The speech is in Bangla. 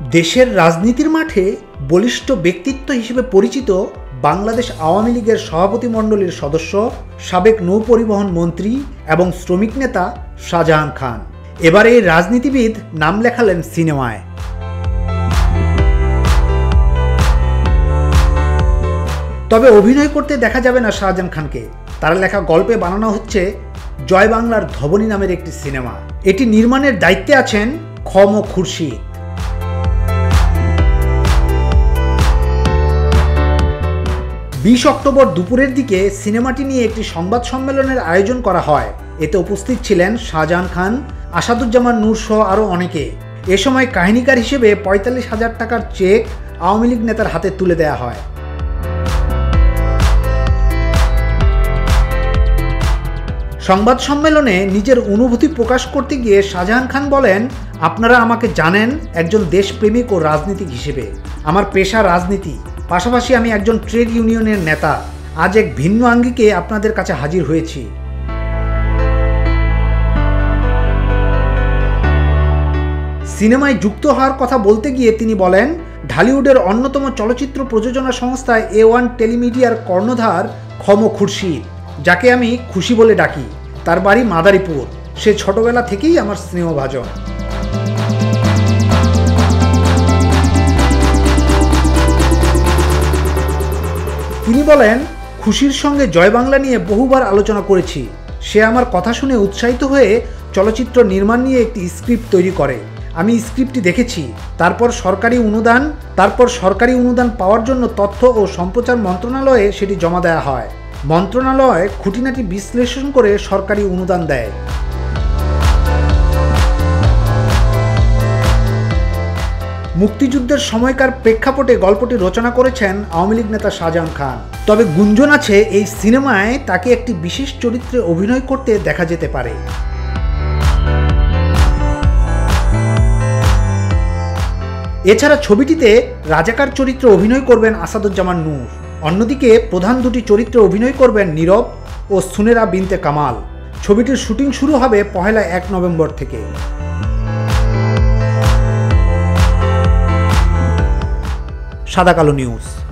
দেশের রাজনীতির মাঠে বলিষ্ঠ ব্যক্তিত্ব হিসেবে পরিচিত বাংলাদেশ আওয়ামী লীগের সভাপতিমণ্ডলীর সদস্য, সাবেক নৌপরিবহন মন্ত্রী এবং শ্রমিক নেতা শাহজাহান খান এবার এই রাজনীতিবিদ নাম লেখালেন সিনেমায়। তবে অভিনয় করতে দেখা যাবে না শাহজাহান খানকে। তার লেখা গল্পে বানানো হচ্ছে জয় বাংলার ধবনী নামের একটি সিনেমা। এটি নির্মাণের দায়িত্বে আছেন খম ও খুরশিদ। 20 অক্টোবর দুপুরের দিকে সিনেমাটি নিয়ে একটি সংবাদ সম্মেলনের আয়োজন করা হয়। এতে উপস্থিত ছিলেন শাহজাহান খান, আসাদুজ্জামান নূর সহ আরও অনেকে। এ সময় কাহিনীকার হিসেবে 45,000 টাকার চেক আওয়ামী লীগ নেতার হাতে তুলে দেওয়া হয়। সংবাদ সম্মেলনে নিজের অনুভূতি প্রকাশ করতে গিয়ে শাহজাহান খান বলেন, আপনারা আমাকে জানেন একজন দেশপ্রেমিক ও রাজনীতিক হিসেবে। আমার পেশা রাজনীতি, পাশাপাশি আমি একজন ট্রেড ইউনিয়নের নেতা। আজ এক ভিন্ন আঙ্গিকে আপনাদের কাছে হাজির হয়েছি। সিনেমায় যুক্ত হওয়ার কথা বলতে গিয়ে তিনি বলেন, ঢালিউডের অন্যতম চলচ্চিত্র প্রযোজনা সংস্থা A1 টেলিমিডিয়ার কর্ণধার খম খুরশিদ, যাকে আমি খুশি বলে ডাকি। তার বাড়ি মাদারীপুর। সে ছোটবেলা থেকেই আমার স্নেহভাজন। তিনি বলেন, খুশির সঙ্গে জয় বাংলা নিয়ে বহুবার আলোচনা করেছি। সে আমার কথা শুনে উৎসাহিত হয়ে চলচ্চিত্র নির্মাণ নিয়ে একটি স্ক্রিপ্ট তৈরি করে। আমি স্ক্রিপ্টটি দেখেছি। তারপর সরকারি অনুদান পাওয়ার জন্য তথ্য ও সম্প্রচার মন্ত্রণালয়ে সেটি জমা দেওয়া হয়। মন্ত্রণালয় খুঁটিনাটি বিশ্লেষণ করে সরকারি অনুদান দেয়। মুক্তিযুদ্ধের সময়কার প্রেক্ষাপটে গল্পটি রচনা করেছেন আওয়ামী লীগ নেতা শাহজাহান খান। তবে গুঞ্জন আছে এই সিনেমায় তাকে একটি বিশেষ চরিত্রে অভিনয় করতে দেখা যেতে পারে। এছাড়া ছবিটিতে রাজাকার চরিত্রে অভিনয় করবেন আসাদুজ্জামান নূর। অন্যদিকে প্রধান দুটি চরিত্রে অভিনয় করবেন নীরব ও সুনেরা বিনতে কামাল। ছবিটির শুটিং শুরু হবে 1 নভেম্বর থেকে। সাদা কালো নিউজ।